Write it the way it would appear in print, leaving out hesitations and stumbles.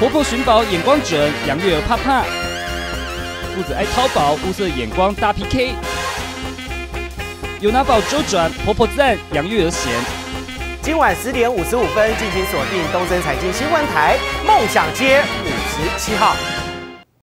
婆婆寻宝眼光准，杨月娥怕怕。父子爱淘宝，物色眼光大 PK。有拿宝周转，婆婆赞，杨月娥闲。 今晚10点55分，敬请锁定东森财经新闻台，梦想街57号。